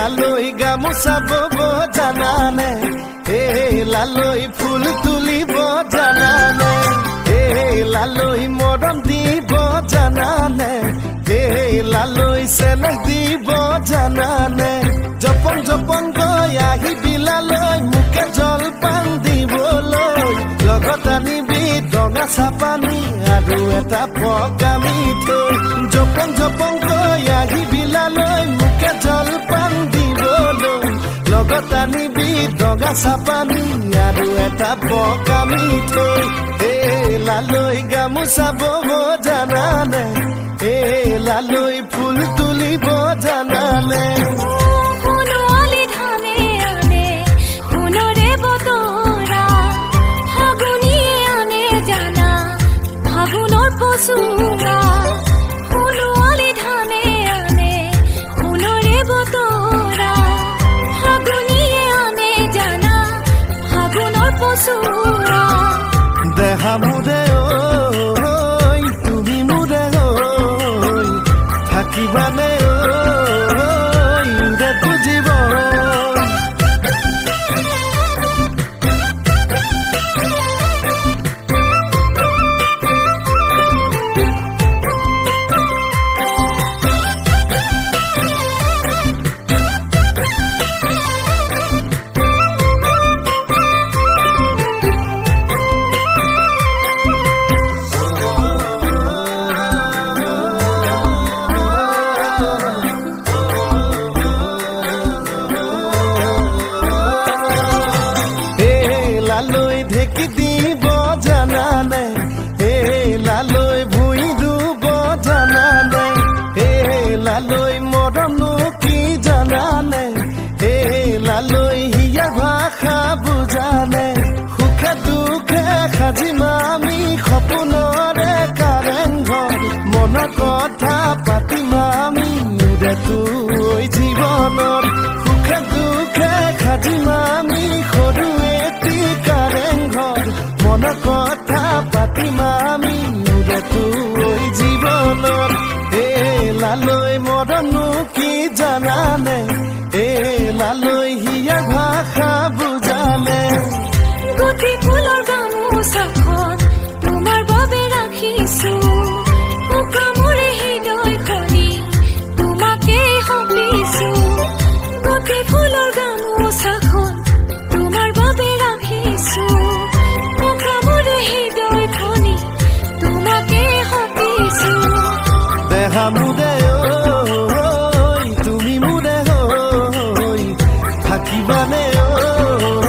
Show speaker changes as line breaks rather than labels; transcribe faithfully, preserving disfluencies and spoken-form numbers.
লালৈ গামোচা বব জানানে হে লালৈ ফুল তুলিব জানানে হে লালৈ মৰম দিব জানানে হে লালৈ চেনেহ দিব জানানে জপন জপন গৈ আহি বিলালৈ মুখে জলপান দিবলৈ লগত আনিবি ডঙা চাপানি আৰু এটা পকা মিঠৈ জপন জপন গৈ আহি বিলালৈ মুখে জলপান দিবলৈ লগত আনিবি ডঙা চাপানি আৰু এটা পকা মিঠৈ হে লালৈ গামোচা বব জানানে হে লালৈ ফুল তুলিব জানানে
Sura, uno ali dhane ane, uno re botora. Haguniye ane jana, hagunor posura.
Deha mude oi, tumi mude oi, thakibane oi, ure tu jibon. লালৈ ঢেকি দিব জানানে হে লালৈ ভুই দুব জানানে হে লালৈ মৰমনো কি জানানে হে লালৈ হিয়া ভাষা বুজানে সুখে দুখে সাজি মামি সপোনৰে কাৰেং ঘৰ মনৰ কথা পাতি মামি নুৰে তুই জীৱনত সুখে দুখে সাজি মামি সৰু মনৰ কথা পাতি মামি নুৰে তুই জীৱনত হে লালৈ মৰমনো কি জানানে হে লালৈ হিয়া ভাষা বুজানে
গতি ফুলৰ গামোচাখন তোমাৰ বাবে ৰাখিছো কামৰে হৃদয়খনি তোমাকে সঁপিছো গতি ফুলৰ গামোচাখন তোমাৰ বাবে ৰাখিছো
দেহা মুদে oi, তুমি মুদে oi, থাকিবানে oi